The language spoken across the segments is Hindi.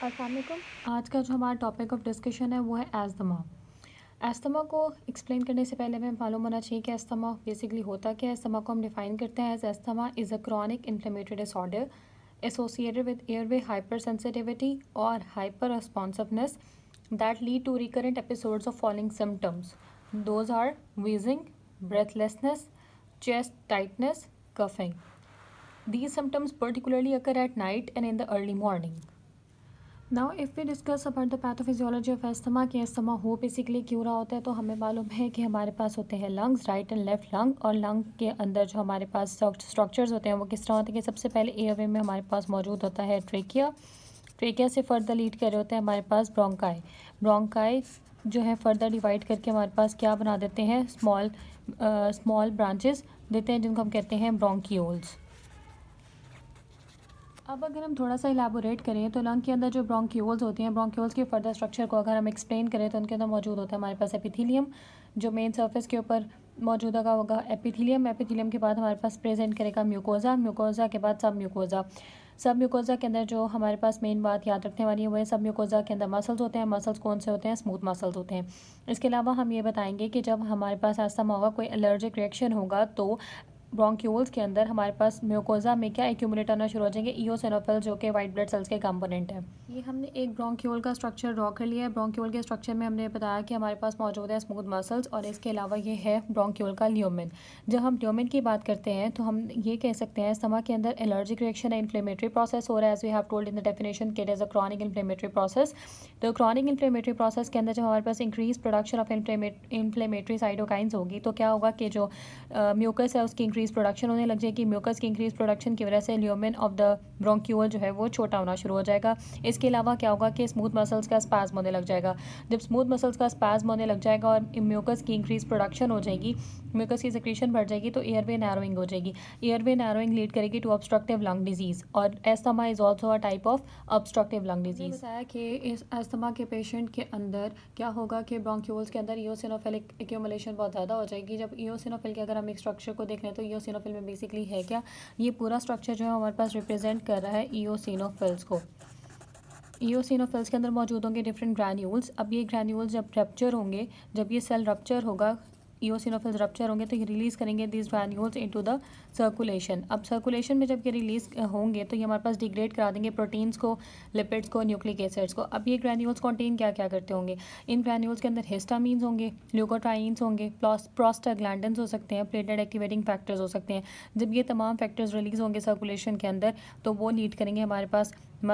अस्सलाम वालेकुम। आज का जो हमारा टॉपिक ऑफ डिस्कशन है वो है एस्थमा। एस्थमा को एक्सप्लेन करने से पहले हमें मालूम होना चाहिए कि एस्थमा बेसिकली होता क्या है। एस्थमा को हम डिफ़ाइन करते हैं as asthma is a chronic inflammatory disorder associated with airway hyper sensitivity और hyper responsiveness that lead to recurrent episodes of following symptoms. Those are wheezing, breathlessness, chest tightness, coughing. These symptoms particularly occur at night and in the early morning. Now if we discuss about the pathophysiology of asthma कि एस्थमा हो बेसिकली क्यों रहा होता है, तो हमें मालूम है कि हमारे पास होते हैं lungs, right and left lung, और लंग के अंदर जो हमारे पास स्ट्रक्चर्स होते हैं वो किस तरह होते हैं कि सबसे पहले एयरवे में हमारे पास मौजूद होता है ट्रेकिया। ट्रेकिया से फर्दर लीड कर रहे होते हैं हमारे पास ब्रोंकाई। ब्रोंकाई जो है फर्दर डिवाइड करके हमारे पास क्या बना देते हैं, स्मॉल ब्रांचेस देते हैं जिनको हम कहते हैं ब्रोंकियोल्स। अब अगर हम थोड़ा सा इलाबोरेट करें तो लंग के अंदर जो ब्रोंकियोल्स होती हैं, ब्रोंकियोल्स के फर्दर स्ट्रक्चर को अगर हम एक्सप्लेन करें तो उनके अंदर मौजूद होता है हमारे पास एपिथीलियम, जो मेन सर्फेस के ऊपर मौजूद होगा एपिथीलियम। एपिथीलियम के बाद हमारे पास प्रेजेंट करेगा म्यूकोजा, म्यूकोजा के बाद सब म्यूकोजा। सब म्यूकोजा के अंदर जो हमारे पास मेन बात याद रखने वाली है वो है सब म्यूकोजा के अंदर मसल्स होते हैं। मसल्स कौन से होते हैं? स्मूथ मसल्स होते हैं। इसके अलावा हम ये बताएंगे कि जब हमारे पास एस्थमा होगा, कोई एलर्जिक रिएक्शन होगा, तो ब्रोंक्यूल्स के अंदर हमारे पास म्यूकोजा में क्या एक्यूमुलेट होना शुरू हो जाएंगे, इओसिनोफिल, जो कि वाइट ब्लड सेल्स के कंपोनेंट है। ये हमने एक ब्रोंक्यूल का स्ट्रक्चर ड्रॉ कर लिया है। ब्रोंक्यूल के स्ट्रक्चर में हमने बताया कि हमारे पास मौजूद है स्मूथ मसल्स, और इसके अलावा ये है ब्रोंक्यूल का ल्यूमेन। जब हम ल्यूमेन की बात करते हैं तो हम ये कह सकते हैं एस्थमा के अंदर एलर्जिक रिएक्शन है, इन्फ्लेमेटरी प्रोसेस हो रहा है, as we have told in the definition कि it is a chronic inflammatory process. तो क्रॉनिक इन्फ्लेमेटरी प्रोसेस के अंदर जब हमारे पास increase production of inflammatory cytokines होगी तो क्या होगा कि जो म्यूकस है उसकी इंक्रीज प्रोडक्शन होने लग जाएगी। म्यूकस की इंक्रीज प्रोडक्शन की वजह से ल्यूमेन ऑफ द ब्रोंक्यूल जो है वो छोटा होना शुरू हो जाएगा। इसके अलावा क्या होगा कि स्मूथ मसल्स का स्पाज्म होने लग जाएगा। जब स्मूथ मसल्स का स्पाज्म होने लग जाएगा और म्यूकस की इंक्रीज प्रोडक्शन हो जाएगी, म्यूकस की सेक्रेशन बढ़ जाएगी, तो एयरवे नैरोइंग हो जाएगी। एयरवे नैरोइंग लीड करेगी टू ऑब्स्ट्रक्टिव लंग डिजीज, और asthma is also a type of obstructive lung disease. बताया कि इस एस्थमा के पेशेंट के अंदर क्या होगा कि ब्रोंक्यूल्स के अंदर इओसिनोफिलिक एक्यूमुलेशन बहुत ज़्यादा हो जाएगी। जब इओसिनोफिल के अगर हम एक स्ट्रक्चर को देख लें तो इओसिनोफिल में बेसिकली है क्या, ये पूरा स्ट्रक्चर जो है हमारे पास रिप्रेजेंट कर रहा है इओसिनोफिल्स को। इओसिनोफिल्स के अंदर मौजूद होंगे डिफरेंट ग्रैन्यूल्स। अब ये ग्रैन्यूल्स जब रप्चर होंगे, जब ये सेल रप्चर होगा, इओसिनोफिल्स रप्चर होंगे तो ये रिलीज़ करेंगे this granules into the circulation. अब सर्कुलेशन में जब ये रिलीज़ होंगे तो ये हमारे पास डिग्रेड करा देंगे प्रोटीन्स को, लिपिड्स को, न्यूक्लिक एसिड्स को। अब ये ग्रैन्यूल्स कंटेन क्या क्या करते होंगे? इन ग्रैन्यूल्स के अंदर हिस्टामीन्स होंगे, ल्यूकोट्राइन्स होंगे, प्रोस्टाग्लैंडिन्स हो सकते हैं, प्लेटलेट एक्टिवेटिंग फैक्टर्स हो सकते हैं। जब ये तमाम फैक्टर्स रिलीज़ होंगे सर्कुलेशन के अंदर तो वो लीड करेंगे हमारे पास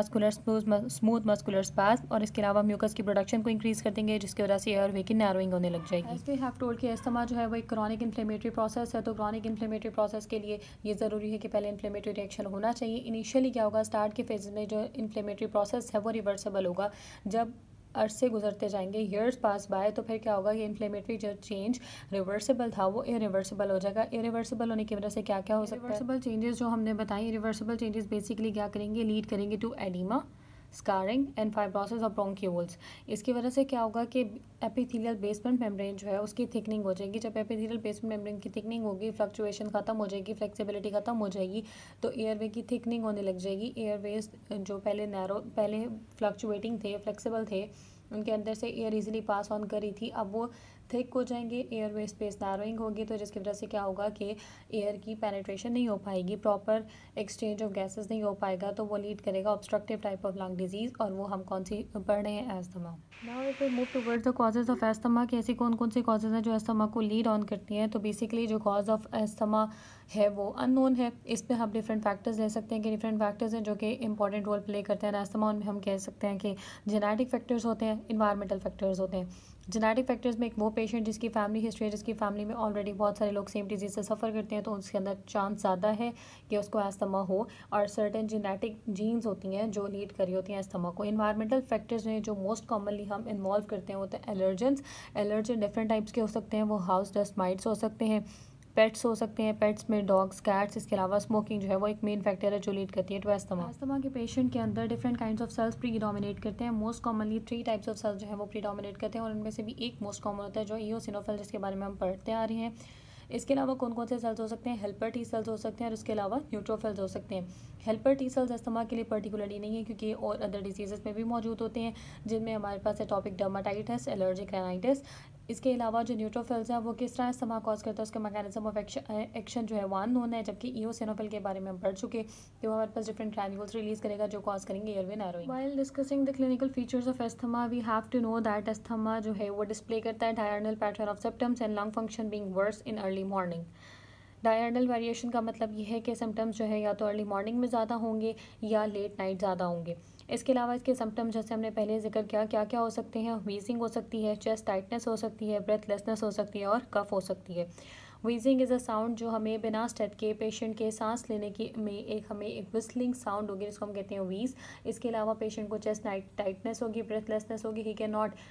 स्मूथ मस्कुलर स्पाज्म, और इसके अलावा म्यूकस की प्रोडक्शन को इंक्रीज़ कर देंगे, जिसकी वजह से एयरवे की नैरोइंग होने लग जाएगी। एज वी हैव टोल्ड कि एस्थमा जो है वो एक क्रॉनिक इन्फ्लेमेटरी प्रोसेस है। तो क्रॉनिक इन्फ्लेमेटरी प्रोसेस के लिए ये ज़रूरी है कि पहले इन्फ्लेमेटरी रिएक्शन होना चाहिए। इनिशियली क्या होगा, स्टार्ट के फेज में जो इन्फ्लेमेटरी प्रोसेस है वो रिवर्सिबल होगा। जब अरसे गुजरते जाएंगे, ईयर्स पास बाय, तो फिर क्या होगा, ये इन्फ्लेमेटरी जो चेंज रिवर्सिबल था वो इरिवर्सिबल हो जाएगा। इरिवर्सिबल होने की वजह से क्या क्या हो सकता है? रिवर्सिबल चेंजेस जो हमने बताई, रिवर्सिबल चेंजेस बेसिकली क्या करेंगे, लीड करेंगे to oedema, scarring and fibrosis of bronchioles. इसकी वजह से क्या होगा कि एपिथेलियल बेसमेंट मेम्ब्रेन जो है उसकी थिकनिंग हो जाएगी। जब एपिथेलियल बेसमेंट मेम्ब्रेन की थिकनिंग होगी, फ्लक्चुएशन खत्म हो जाएगी, फ्लेक्सिबिलिटी खत्म हो जाएगी, तो एयरवे की थिकनिंग होने लग जाएगी। एयरवेज जो पहले फ्लक्चुएटिंग थे, फ्लेक्सिबल थे, उनके अंदर से एयर इजीली पास ऑन कर रही थी, अब वो थिक हो जाएंगे, एयरवे स्पेस नैरोइंग होगी, तो जिसकी वजह से क्या होगा कि एयर की पेनिट्रेशन नहीं हो पाएगी, प्रॉपर एक्सचेंज ऑफ गैसेस नहीं हो पाएगा, तो वो लीड करेगा obstructive type of lung disease. और वो हम कौन सी पढ़ रहे हैं, asthma. Now if we move towards the causes of asthma कि ऐसी कौन कौन सी कॉजेज हैं जो एस्थमा को लीड ऑन करती हैं। तो बेसिकली जो कॉज ऑफ एस्थमा है वो अननोन है। इस पर हम डिफरेंट फैक्टर्स ले सकते हैं कि डिफरेंट फैक्टर्स हैं जो कि इंपॉर्टेंट रोल प्ले करते हैं एस्थमा में। हम कह सकते हैं कि जेनेटिक फैक्टर्स होते हैं, इन्वायरमेंटल फैक्टर्स होते हैं। जेनेटिक फैक्टर्स में एक वो पेशेंट जिसकी फैमिली हिस्ट्री है, जिसकी फैमिली में ऑलरेडी बहुत सारे लोग सेम डिजीज़ से सफ़र करते हैं, तो उसके अंदर चांस ज़्यादा है कि उसको एस्थमा हो। और सर्टेन जेनेटिक जीन्स होती हैं जो लीड करी होती हैं एस्थमा को। इन्वायरमेंटल फैक्टर्स में जो मोस्ट कॉमनली हम इन्वॉल्व करते हैं वो होते हैं एलर्जेंस। एलर्जन डिफरेंट टाइप्स के हो सकते हैं, वो हाउस डस्ट माइट्स हो सकते हैं, पेट्स हो सकते हैं, पेट्स में डॉग्स, कैट्स। इसके अलावा स्मोकिंग जो है वो एक मेन फैक्टर है जो लीड करती है टू एस्थमा। एस्थमा के पेशेंट के अंदर different kinds of cells predominate करते हैं। Most commonly 3 types of cells जो है वो प्रीडोमिनेट करते हैं, और उनमें से भी एक मोस्ट कॉमन होता है जो इओसिनोफिल, जिसके बारे में हम पढ़ते आ रहे हैं। इसके अलावा कौन कौन से सेल्स हो सकते हैं, हेल्पर टी सेल्स हो सकते हैं, और इसके अलावा न्यूट्रोफिल्स हो सकते हैं। हेल्पर टी सेल्स अस्थमा के लिए पर्टिकुलरली नहीं है, क्योंकि और अदर डिजीज़ में भी मौजूद होते हैं, जिनमें हमारे पास एटॉपिक डर्माटाइटिस, एलर्जिक राइनाइटिस। इसके अलावा जो न्यूट्रोफिल्स हैं वो किस तरह अस्थमा कॉज करता है, उसका मैकेनिज्म ऑफ एक्शन जो है वो अननोन है, जबकि ईओसिनोफिल के बारे में हम पढ़ चुके, तो हमारे पास डिफरेंट ग्रैन्यूल्स रिलीज करेगा जो कॉज करेंगे airway narrowing. While discussing the clinical features of asthma we have to know that asthma जो है वो डिस्प्ले करता है diurnal pattern of symptoms and lung function being worse in early morning. Diurnal variation का मतलब ये है कि सिम्टम्स जो है या तो अर्ली मॉर्निंग में ज़्यादा होंगे या लेट नाइट ज़्यादा होंगे। इसके अलावा इसके सिम्टम्स जैसे हमने पहले जिक्र किया क्या क्या हो सकते हैं, वीजिंग हो सकती है, चेस्ट टाइटनेस हो सकती है, ब्रेथलेसनेस हो सकती है और कफ हो सकती है। वीजिंग इज़ अ साउंड जो हमें बिना स्टेट के पेशेंट के सांस लेने की में हमें एक विस्लिंग साउंड होगी, जिसको हम कहते हैं वीज। इसके अलावा पेशेंट को चेस्ट टाइटनेस होगी, ब्रेथलेसनेस होगी, he can not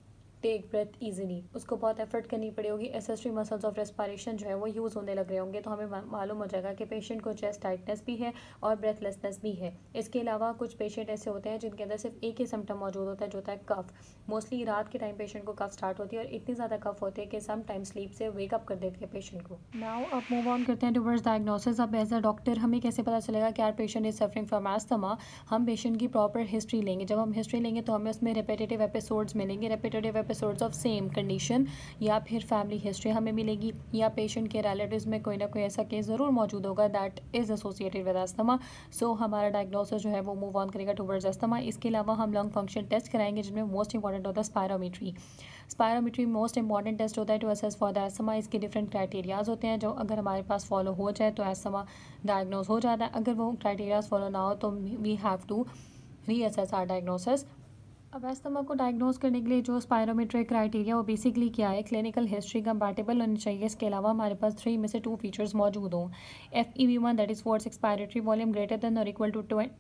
take breath easily, उसको बहुत एफर्ट करनी पड़ी होगी, एसेसरी मसल्स ऑफ रेस्पिरेशन जो है वो यूज़ होने लग रहे होंगे, तो हमें मालूम हो जाएगा कि पेशेंट को चेस्ट टाइटनेस भी है और ब्रेथलेसनेस भी है। इसके अलावा कुछ पेशेंट ऐसे होते हैं जिनके अंदर सिर्फ एक ही सिम्टम मौजूद होता है, जो होता है कफ। मोस्टली रात के टाइम पेशेंट को कफ स्टार्ट होती है और इतनी ज़्यादा कफ होती है कि सम टाइम स्लीप से वेकअप कर देती है पेशेंट को। नाउ अब मूव ऑन करते हैं टुवर्ड्स डायग्नोसिस। अब एज अ डॉक्टर हमें कैसे पता चलेगा कि our patient is suffering from asthma. हम पेशेंट की प्रॉपर हिस्ट्री लेंगे, जब हम हिस्ट्री लेंगे तो हमें उसमें रेपिटेटिव एपिसोड्स मिलेंगे, repetitive episodes of same condition, या फिर फैमिली हिस्ट्री हमें मिलेगी, या पेशेंट के रिलेटिव्स में कोई ना कोई ऐसा केस ज़रूर मौजूद होगा that is associated with asthma. So हमारा डायग्नोसिस जो है वो मूव ऑन करेगा टुवर्ड्स अस्थमा। इसके अलावा हम लंग फंक्शन टेस्ट कराएंगे, जिनमें मोस्ट इंपॉर्टेंट होता है spirometry. Spirometry most important test होता है to assess for the asthma. इसके डिफरेंट क्राइटेरियाज होते हैं, जो अगर हमारे पास फॉलो हो जाए तो अस्थमा डायग्नोज हो जाता है। अगर वो क्राइटेरियाज फॉलो ना हो तो we have to reassess our diagnosis. अब अस्थमा को डायग्नोज करने के लिए जो स्पायरोमेट्रिक क्राइटेरिया वो बेसिकली क्या है, क्लिनिकल हिस्ट्री कंपैटिबल होनी चाहिए। इसके अलावा हमारे पास 3 में से 2 फीचर्स मौजूद हों। FEV1 that is forced expiratory volume greater than और इक्वल टू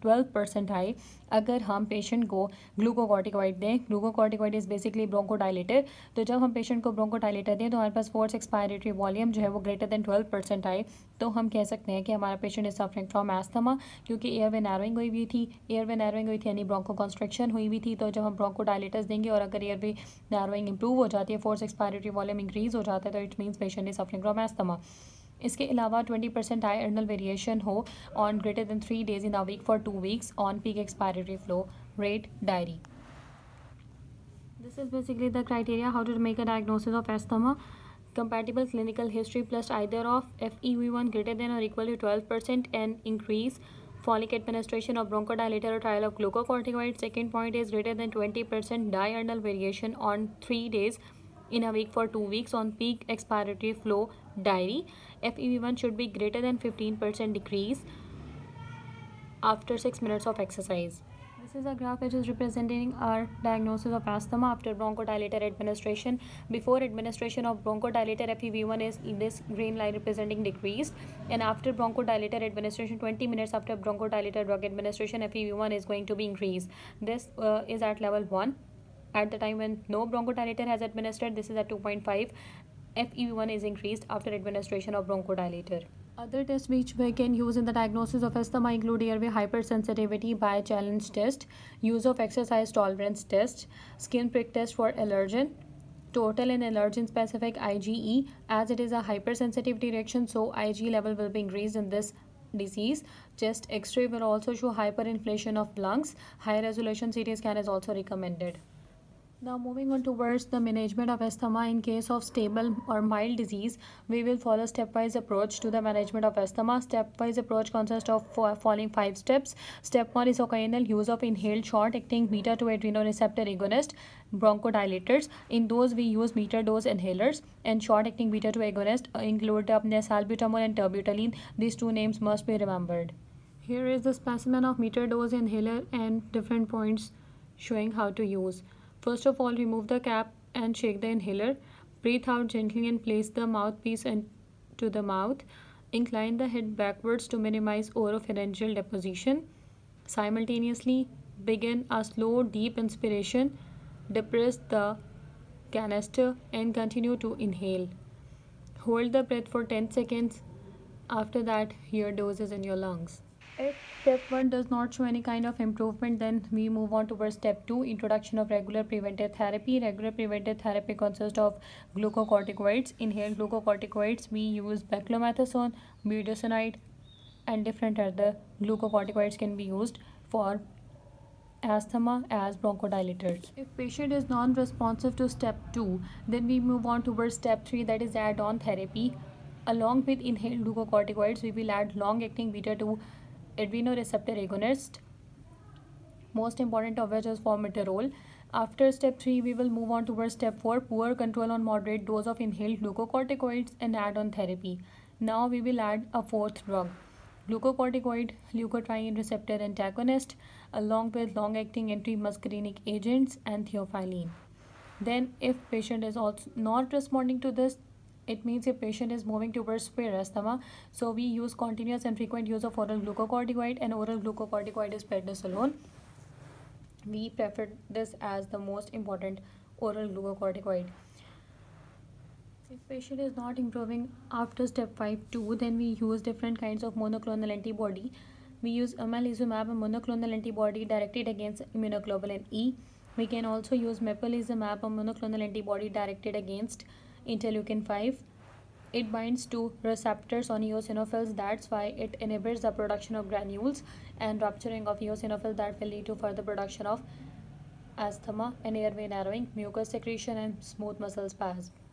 12% हाई। अगर हम पेशेंट को ग्लूकोकॉर्टिकॉइड दें, ग्लूकोकॉर्टिकॉइड इज़ बेसिकली ब्रोंकोडाइलेटर, तो जब हम पेशेंट को ब्रोंकोडाइलेटर दें तो हमारे पास फोर्स एक्सपायरेटरी वॉल्यूम जो है वो ग्रेटर देन 12% आए, तो हम कह सकते हैं कि हमारा patient is suffering from asthma, क्योंकि एयरवे नैरोइंग हुई हुई थी। एयरवे नैरोइंग हुई थी यानी ब्रोंको कंस्ट्रक्शन हुई हुई थी, तो जब हम ब्रोंकोडाइलेटर्स देंगे और अगर एयरवे नैरोइंग इंप्रूव हो जाती है, फोर्स एक्सपायरेटरी वॉल्यूम इंक्रीज हो जाता है, तो it means patient is suffering from asthma. इसके अलावा 20% डायर्नल वेरिएशन हो on greater than 3 days in a week for 2 weeks on peak expiratory flow rate diary. This is basically the criteria how to make a diagnosis of asthma. Compatible clinical history plus either of FEV1 greater than or equal to 12% and increase, folic administration of bronchodilator or trial of glucocorticoid. Second point is greater than 20% diurnal variation on 3 days in a week for 2 weeks on peak expiratory flow diary. FEV1 should be greater than 15% decrease after 6 minutes of exercise. This is a graph which is representing our diagnosis of asthma after bronchodilator administration. Before administration of bronchodilator, FEV1 is this green line representing decreased, and after bronchodilator administration, 20 minutes after bronchodilator drug administration, FEV1 is going to be increased. This is at level 1. At the time when no bronchodilator has administered, this is at 2.5. FEV1 is increased after administration of bronchodilator. Other tests which we can use in the diagnosis of asthma include airway hypersensitivity by challenge test, use of exercise tolerance test, skin prick test for allergen, total and allergen specific IgE. As it is a hypersensitivity reaction, so IgE level will be increased in this disease. Chest x-ray will also show hyperinflation of lungs. High resolution CT scan is also recommended. Now moving on towards the management of asthma in case of stable or mild disease, we will follow stepwise approach to the management of asthma. Stepwise approach consists of following 5 steps. Step 1 is occasional use of inhaled short-acting beta-2 adrenoreceptor agonist bronchodilators. In those we use meter dose inhalers, and short-acting beta-2 agonists include salbutamol and terbutaline. These 2 names must be remembered. Here is the specimen of meter dose inhaler and different points showing how to use. First of all, remove the cap and shake the inhaler. Breathe out gently and place the mouthpiece into the mouth. Incline the head backwards to minimize oropharyngeal deposition. Simultaneously, begin a slow, deep inspiration. Depress the canister and continue to inhale. Hold the breath for 10 seconds. After that, your dose is in your lungs. If step 1 does not show any kind of improvement, then we move on towards step 2, introduction of regular preventive therapy. Regular preventive therapy consists of glucocorticoids. Inhaled glucocorticoids, we use beclomethasone, budesonide, and different other glucocorticoids can be used for asthma as bronchodilators. If patient is non-responsive to step 2, then we move on towards step 3, that is add-on therapy. Along with inhaled glucocorticoids, we will add long-acting beta-2 adrenoreceptor agonist, most important of which is formoterol. After step 3, we will move on towards step 4, poor control on moderate dose of inhaled glucocorticoids and add-on therapy. Now we will add a fourth drug, glucocorticoid leukotriene receptor antagonist, along with long-acting antimuscarinic agents and theophylline. Then if patient is also not responding to this, it means your patient is moving towards severe asthma. So we use continuous and frequent use of oral glucocorticoid, and oral glucocorticoid is prednisolone. We prefer this as the most important oral glucocorticoid. If patient is not improving after step 5 too, then we use different kinds of monoclonal antibody. We use omalizumab, a monoclonal antibody directed against immunoglobulin E. We can also use mepolizumab, a monoclonal antibody directed against interleukin 5. It binds to receptors on eosinophils, that's why it inhibits the production of granules and rupturing of eosinophils that will lead to further production of asthma and airway narrowing, mucus secretion and smooth muscle spasm.